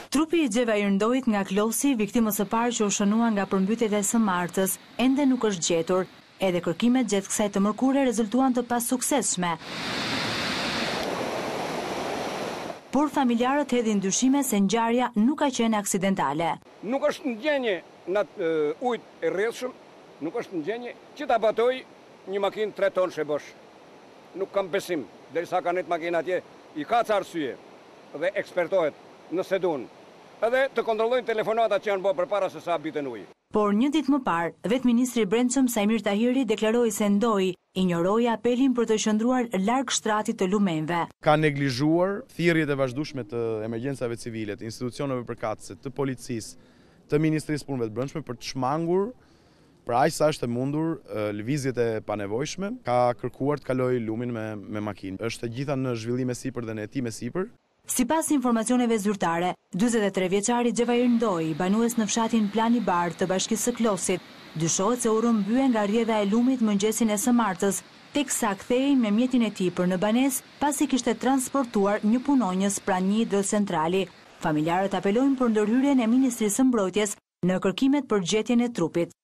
Trupi i Xhevair Ndojit nga Klosi, viktimës së parë që u shënua nga përmbytjet e së martës, ende nuk është gjetur. Edhe kërkimet gjatë kësaj të mërkure rezultuan të pasuksesshme. Por familjarët hedhin dyshime se ngjarja nuk ka qenë aksidentale. Nuk është ndjenje në ujtë e rrjedhshëm, nuk është ndjenje që ta batoj një makinë 3 tonë shebosh. Nuk kam besim, derisa ka net makina atje, i ka ca arsye dhe ekspertohet nëse duan. Edhe të kontrollojnë telefonatat që janë bërë përpara se sa habiten ujë. Por një ditë më parë, vetë ministri i Brendshëm Sajmir Tahiri deklaroi se Ndoji injoroi apelin për të qëndruar larg shtratit të lumenjve. Ka neglizhuar thirrjet e vazhdueshme të emergjencave civile, të institucioneve përkatëse, të policisë, të Ministrisë së Punëve të Brendshme për të shmangur për aq sa është e mundur lëvizjet e panevojshme. Ka kërkuar të kalojë lumin me makinë. Është e gjitha në zhvillim e sipër dhe në hetim e sipër. Sipas informacioneve zyrtare, 43 vjeçari Xhevair Ndoji, banues në fshatin Plani Bar të Bashkisë së Klosit, dyshohet se u rrëmbye nga rrjedha e lumit mëngjesin e së martës, teksa kthehej me mjetin e tij për në banesë pasi kishte transportuar një punonjës pranë një hidrocentrali. Familjarët apelojnë për ndërhyrjen e Ministrisë së Mbrojtjes në kërkimet për gjetjen e trupit.